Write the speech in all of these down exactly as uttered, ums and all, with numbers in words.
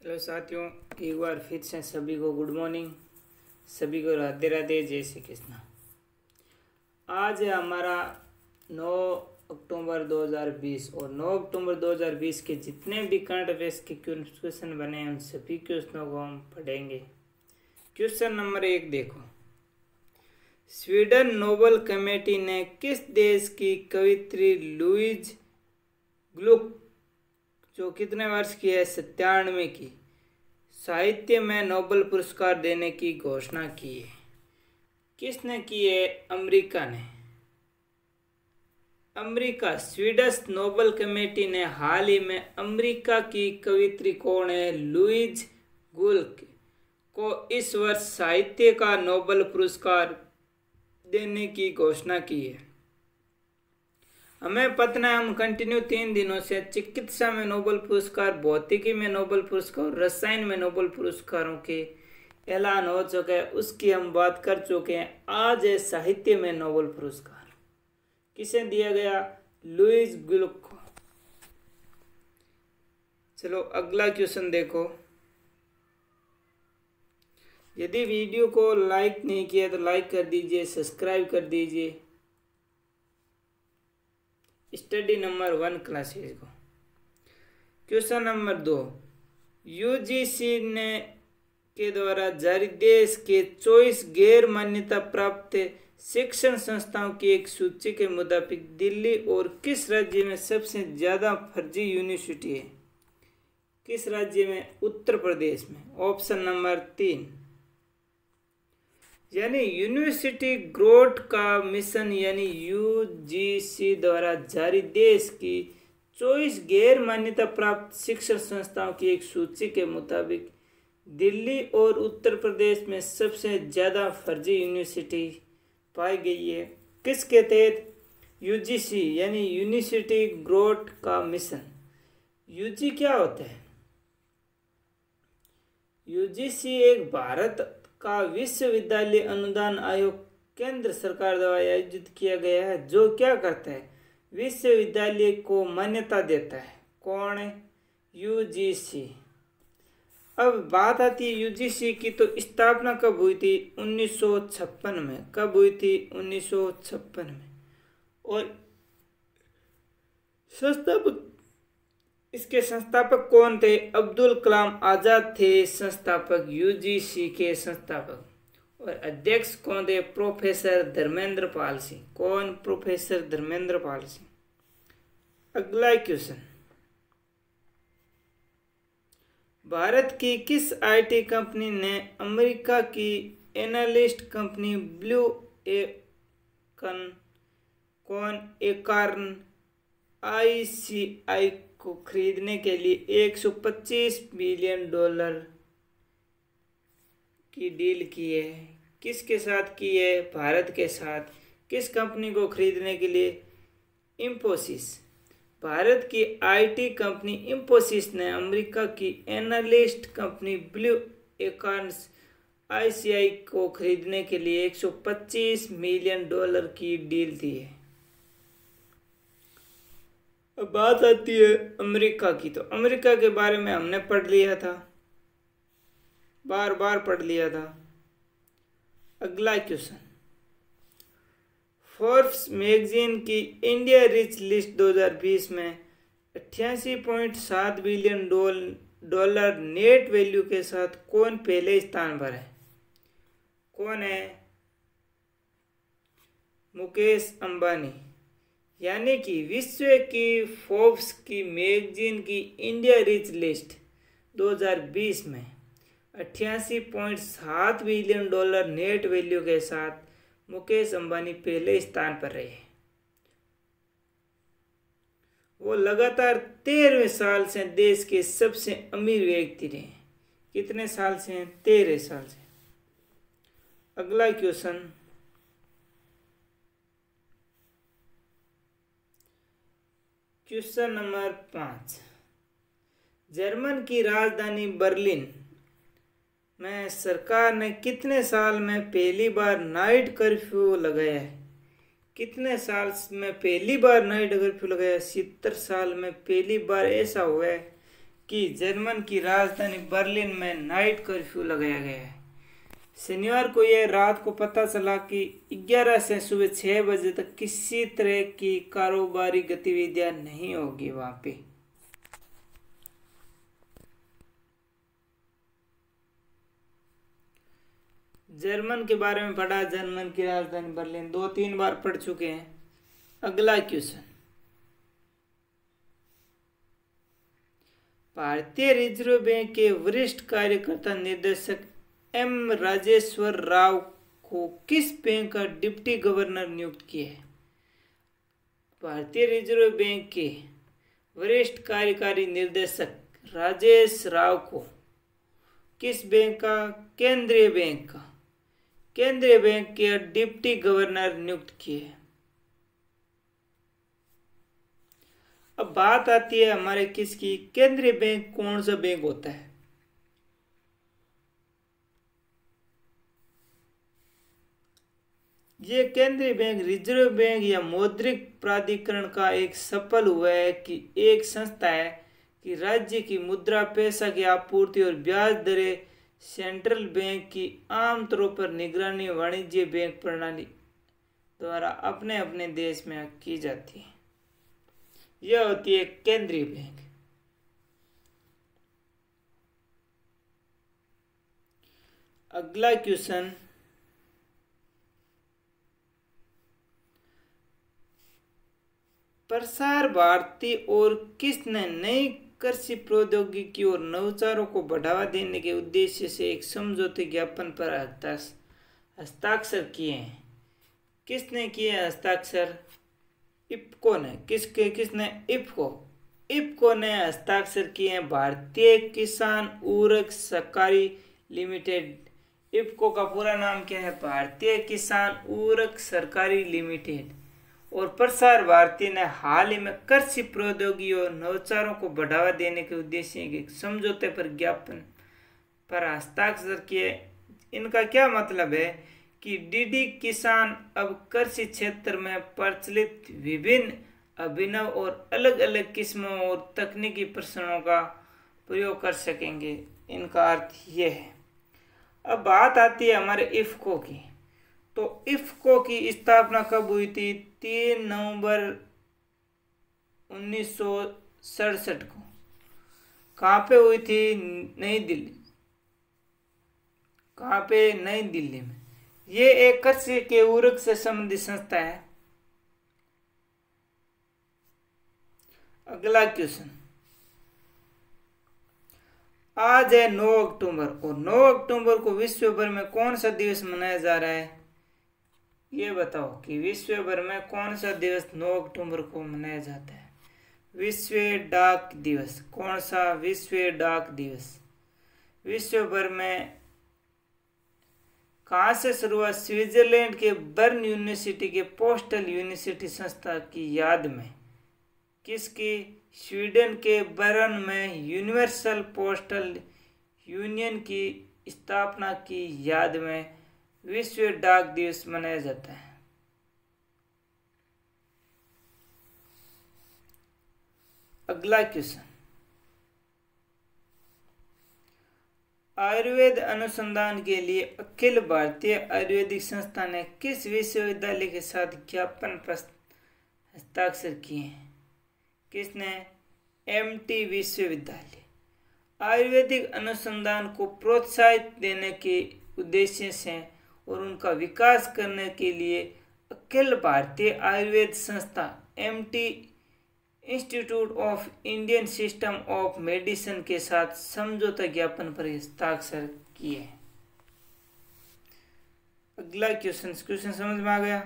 Hello साथियों, एक बार फिर से सभी को गुड मॉर्निंग, सभी को राधे राधे, जय श्री कृष्ण। आज है हमारा नौ अक्टूबर दो हज़ार बीस और नौ अक्टूबर दो हज़ार बीस के जितने भी करंट अफेयर्स के क्वेश्चन बने हैं उन सभी क्वेश्चनों को हम पढ़ेंगे। क्वेश्चन नंबर एक देखो, स्वीडन नोबेल कमेटी ने किस देश की कवित्री लुइज ग्लुक जो कितने वर्ष की है, सत्तानवे की, साहित्य में नोबेल पुरस्कार देने की घोषणा की है? किसने की है? अमेरिका ने। अमेरिका स्वीडिश नोबेल कमेटी ने हाल ही में अमेरिका की कवित्री कौन है, लुइज ग्लुक को इस वर्ष साहित्य का नोबेल पुरस्कार देने की घोषणा की है। हमें पता है, हम कंटिन्यू तीन दिनों से चिकित्सा में नोबेल पुरस्कार, भौतिकी में नोबेल पुरस्कार, रसायन में नोबेल पुरस्कारों के ऐलान हो चुका है, उसकी हम बात कर चुके हैं। आज है साहित्य में नोबेल पुरस्कार, किसे दिया गया? लुइज ग्लुक को। चलो अगला क्वेश्चन देखो। यदि वीडियो को लाइक नहीं किया तो लाइक कर दीजिए, सब्सक्राइब कर दीजिए। स्टडी नंबर वन क्लासेज को। क्वेश्चन नंबर दो, यूजीसी ने के द्वारा जारी देश के चौबीस गैर मान्यता प्राप्त शिक्षण संस्थाओं की एक सूची के मुताबिक दिल्ली और किस राज्य में सबसे ज्यादा फर्जी यूनिवर्सिटी है? किस राज्य में? उत्तर प्रदेश में। ऑप्शन नंबर तीन, यानी यूनिवर्सिटी ग्रोथ का मिशन यानी यूजीसी द्वारा जारी देश की चौबीस गैर मान्यता प्राप्त शिक्षण संस्थाओं की एक सूची के मुताबिक दिल्ली और उत्तर प्रदेश में सबसे ज़्यादा फर्जी यूनिवर्सिटी पाई गई है। किसके तहत? यूजीसी यानी यूनिवर्सिटी ग्रोथ का मिशन। यूजी क्या होता है? यूजीसी एक भारत का विश्वविद्यालय अनुदान आयोग केंद्र सरकार द्वारा आयोजित किया गया है, जो क्या करता है? विश्वविद्यालय को मान्यता देता है। कौन है? यूजीसी। अब बात आती है यूजीसी की, तो स्थापना कब हुई थी? उन्नीस सौ छप्पन में। कब हुई थी? उन्नीस सौ छप्पन में। और संस्थापक इसके संस्थापक कौन थे? अब्दुल कलाम आजाद थे संस्थापक, यूजीसी के संस्थापक। और अध्यक्ष कौन थे? प्रोफेसर धर्मेंद्र पाल सिंह। कौन? प्रोफेसर धर्मेंद्र पाल सिंह। अगला क्वेश्चन, भारत की किस आईटी कंपनी ने अमेरिका की एनालिस्ट कंपनी ब्लू एकन कौन एकार्न आईसीआई को खरीदने के लिए एक सौ पच्चीस बिलियन डॉलर की डील की है? किसके साथ की है? भारत के साथ। किस कंपनी को खरीदने के लिए? इंफोसिस। भारत की आईटी कंपनी इंफोसिस ने अमेरिका की analyst company blue acorn ICI को खरीदने के लिए एक सौ पच्चीस मिलियन डॉलर की डील दी है। अब बात आती है अमेरिका की, तो अमेरिका के बारे में हमने पढ़ लिया था, बार बार पढ़ लिया था। अगला क्वेश्चन, फोर्ब्स मैगजीन की इंडिया रिच लिस्ट दो हज़ार बीस में अट्ठासी पॉइंट सात बिलियन डॉलर नेट वैल्यू के साथ कौन पहले स्थान पर है? कौन है? मुकेश अंबानी। यानी कि विश्व की फोर्ब्स की मैगजीन की इंडिया रिच लिस्ट दो हज़ार बीस में अट्ठासी पॉइंट सात बिलियन डॉलर नेट वैल्यू के साथ मुकेश अंबानी पहले स्थान पर रहे। वो लगातार तेरहवें साल से देश के सबसे अमीर व्यक्ति रहे। कितने साल से? तेरह साल से। अगला क्वेश्चन, क्वेश्चन नंबर पाँच, जर्मन की राजधानी बर्लिन में सरकार ने कितने साल में पहली बार नाइट कर्फ्यू लगाया है? कितने साल में पहली बार नाइट कर्फ्यू लगाया? सत्तर साल में पहली बार ऐसा हुआ है कि जर्मन की राजधानी बर्लिन में नाइट कर्फ्यू लगाया गया है। शनिवार को यह रात को पता चला कि ग्यारह से सुबह छह बजे तक किसी तरह की कारोबारी गतिविधियां नहीं होगी वहां पे। जर्मन के बारे में पढ़ा, जर्मन की राजधानी बर्लिन दो तीन बार पढ़ चुके हैं। अगला क्वेश्चन, भारतीय रिजर्व बैंक के वरिष्ठ कार्यकर्ता निदेशक एम राजेश्वर राव को किस बैंक का डिप्टी गवर्नर नियुक्त किया है? भारतीय रिजर्व बैंक के वरिष्ठ कार्यकारी निर्देशक राजेश राव को किस बैंक का, केंद्रीय बैंक का, केंद्रीय बैंक के डिप्टी गवर्नर नियुक्त किए। अब बात आती है हमारे किसकी, केंद्रीय बैंक कौन सा बैंक होता है? ये केंद्रीय बैंक रिजर्व बैंक या मौद्रिक प्राधिकरण का एक सफल हुआ है कि एक संस्था है कि राज्य की मुद्रा पैसा की आपूर्ति और ब्याज दरें सेंट्रल बैंक की आमतौर पर निगरानी वाणिज्य बैंक प्रणाली द्वारा अपने अपने देश में की जाती है। यह होती है केंद्रीय बैंक। अगला क्वेश्चन, प्रसार भारती और किसने नई कृषि प्रौद्योगिकी और नवाचारों को बढ़ावा देने के उद्देश्य से एक समझौते ज्ञापन पर हस्ताक्षर किए हैं? किसने किए हस्ताक्षर? इफ्को ने। किसके किसने? इफ्को। इफ्को ने हस्ताक्षर किए हैं भारतीय किसान उर्वरक सहकारी लिमिटेड। इफ्को का पूरा नाम क्या है? भारतीय किसान उर्वरक सहकारी लिमिटेड। और प्रसार भारती ने हाल ही में कृषि प्रौद्योगिकी और नवाचारों को बढ़ावा देने के उद्देश्य के समझौते पर ज्ञापन पर हस्ताक्षर किए। इनका क्या मतलब है कि डीडी किसान अब कृषि क्षेत्र में प्रचलित विभिन्न अभिनव और अलग अलग किस्मों और तकनीकी प्रश्नों का प्रयोग कर सकेंगे। इनका अर्थ ये है। अब बात आती है हमारे इफ्को की। तो इफ्को की स्थापना कब हुई थी? तीन नवंबर उन्नीस सौ सड़सठ को। कहाँ पे हुई थी? नई दिल्ली। कहाँ पे? नई दिल्ली में। ये एक कृषि के उर्वरक से संबंधित संस्था है। अगला क्वेश्चन, आज है नौ अक्टूबर और नौ अक्टूबर को विश्व भर में कौन सा दिवस मनाया जा रहा है? ये बताओ कि विश्व भर में कौन सा दिवस नौ अक्टूबर को मनाया जाता है? विश्व डाक दिवस। कौन सा? विश्व डाक दिवस। विश्व भर में कहाँ से शुरुआत? स्विट्जरलैंड के बर्न यूनिवर्सिटी के पोस्टल यूनिवर्सिटी संस्था की याद में। किसकी? स्वीडन के बर्न में यूनिवर्सल पोस्टल यूनियन की स्थापना की याद में विश्व डाक दिवस मनाया जाता है। अगला क्वेश्चन, आयुर्वेद अनुसंधान के लिए अखिल भारतीय आयुर्वेदिक संस्थान ने किस विश्वविद्यालय के साथ ज्ञापन पर हस्ताक्षर किए हैं? किसने? एमटी विश्वविद्यालय। आयुर्वेदिक अनुसंधान को प्रोत्साहित देने के उद्देश्य से और उनका विकास करने के लिए अखिल भारतीय आयुर्वेद संस्था एमटी institute of Indian system of medicine के साथ समझौता ज्ञापन पर हस्ताक्षर किए। अगला क्वेश्चन क्वेश्चन समझ में आ गया?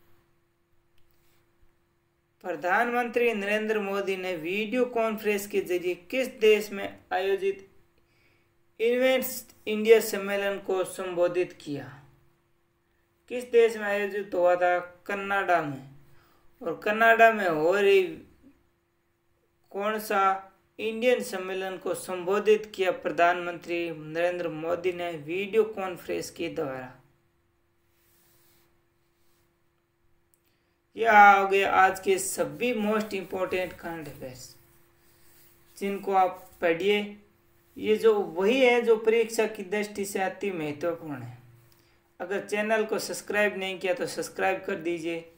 प्रधानमंत्री नरेंद्र मोदी ने वीडियो कॉन्फ्रेंस के जरिए किस देश में आयोजित इन्वेस्ट इंडिया सम्मेलन को संबोधित किया? किस देश में आयोजित हुआ था? कनाडा में। और कनाडा में हो रही कौन सा इंडियन सम्मेलन को संबोधित किया प्रधानमंत्री नरेंद्र मोदी ने वीडियो कॉन्फ्रेंस के द्वारा? यह हो गया आज के सभी मोस्ट इंपोर्टेंट करंट अफेयर्स। जिनको आप पढ़िए। ये जो वही है जो परीक्षा की दृष्टि से अति महत्वपूर्ण है। अगर चैनल को सब्सक्राइब नहीं किया तो सब्सक्राइब कर दीजिए।